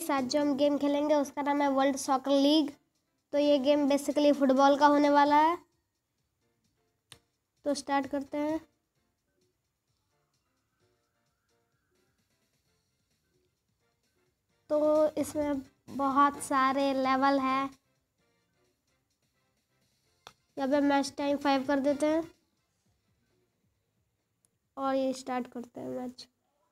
Guys आज जो हम गेम खेलेंगे उसका नाम है वर्ल्ड सॉकर लीग। तो ये गेम बेसिकली फुटबॉल का होने वाला है। तो स्टार्ट करते हैं। तो इसमें बहुत सारे लेवल है। यहाँ पे मैच टाइम 5 कर देते हैं और ये स्टार्ट करते हैं मैच।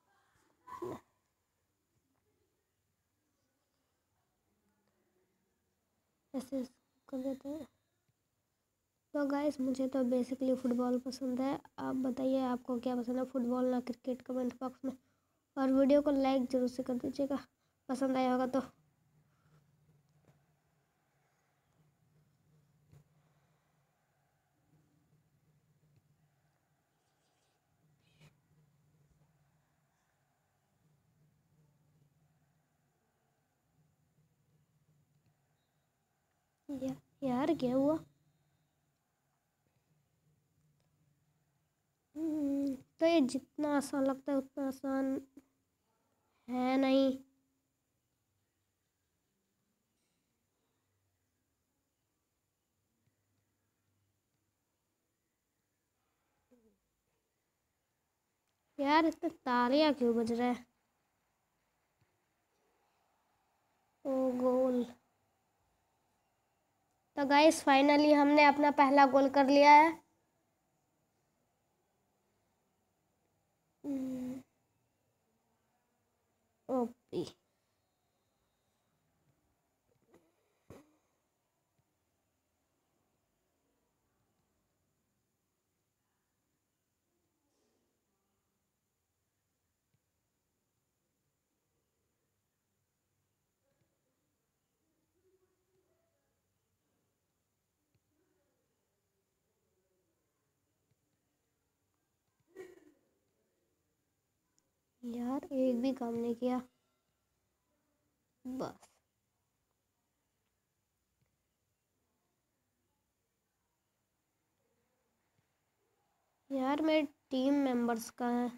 ऐसे कर देते हैं। तो गाइस मुझे तो बेसिकली फ़ुटबॉल पसंद है। आप बताइए आपको क्या पसंद है, फुटबॉल ना क्रिकेट, कमेंट बॉक्स में। और वीडियो को लाइक ज़रूर से कर दीजिएगा पसंद आया होगा तो। यार क्या हुआ? तो ये जितना आसान लगता है उतना आसान है नहीं। यार इतने तालियां क्यों बज रहे हैं? ओ गोल। तो गाइस फाइनली हमने अपना पहला गोल कर लिया है। ओपी। यार एक भी काम नहीं किया बस। यार मेरे टीम मेंबर्स का है।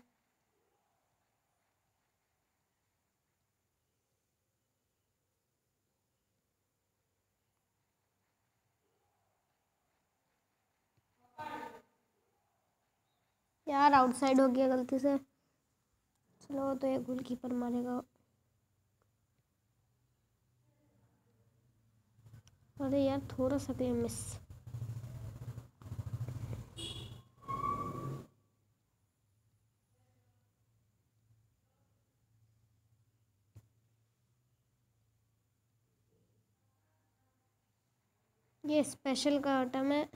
यार आउटसाइड हो गया गलती से। चलो तो ये गोलकीपर मारेगा। अरे यार थोड़ा सा के मिस। ये स्पेशल का आइटम है।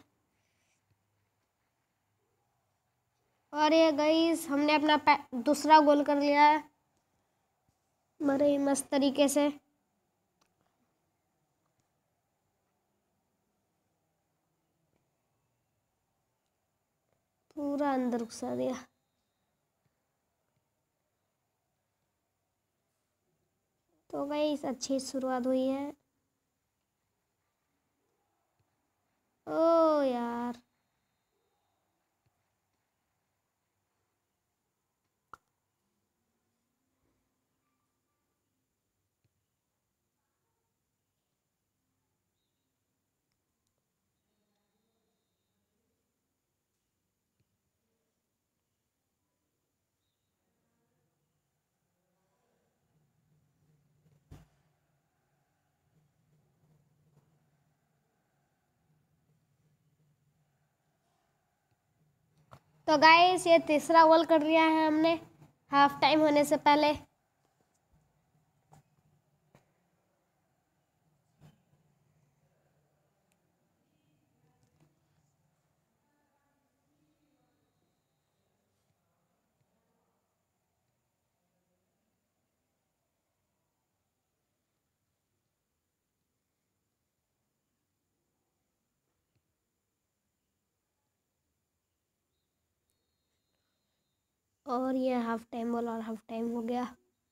और ये गाइस हमने अपना दूसरा गोल कर लिया है बड़े ही मस्त तरीके से। पूरा अंदर घुसा दिया। तो गाइस अच्छी शुरुआत हुई है। ओ यार तो गाइस ये तीसरा गोल कर लिया है हमने हाफ टाइम होने से पहले। और ये हाफ टाइम बोल और हाफ टाइम हो गया।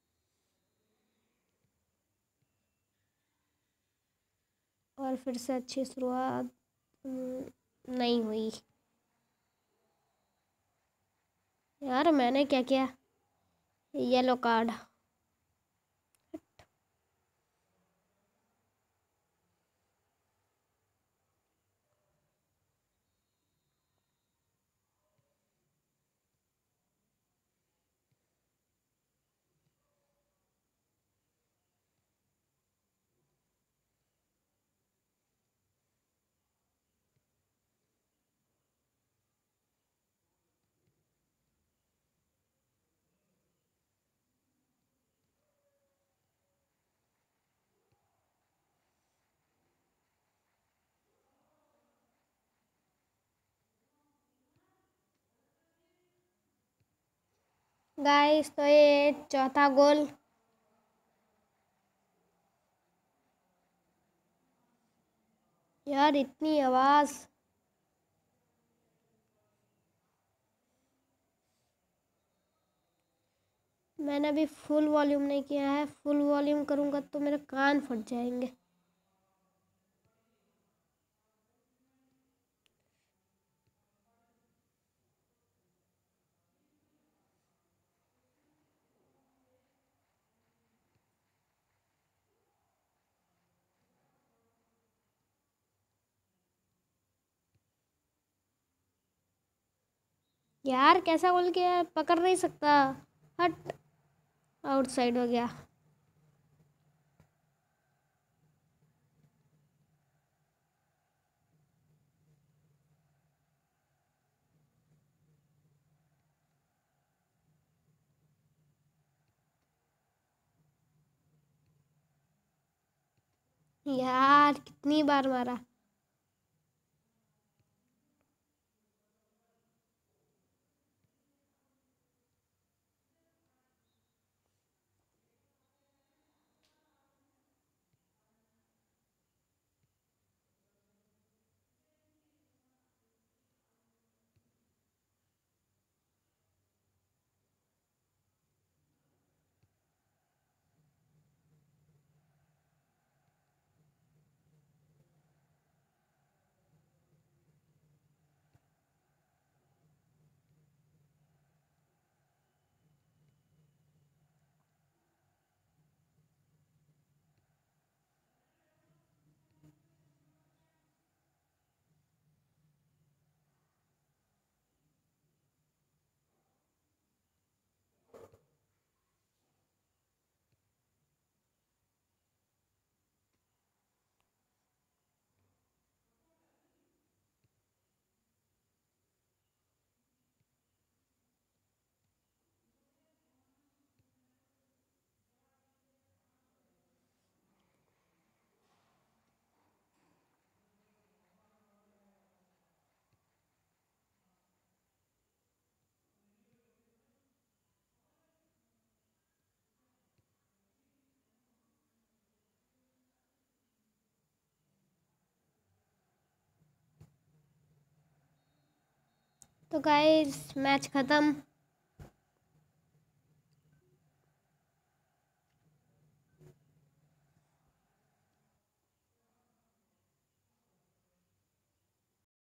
और फिर से अच्छी शुरुआत नहीं हुई। यार मैंने क्या किया? Yellow card. गाइस तो ये चौथा गोल। यार इतनी आवाज। मैंने अभी फुल वॉल्यूम नहीं किया है, फुल वॉल्यूम करूँगा तो मेरे कान फट जाएंगे। यार कैसा गोल किया है, पकड़ नहीं सकता। हट। आउटसाइड हो गया। यार कितनी बार मारा। तो गाइस मैच खत्म।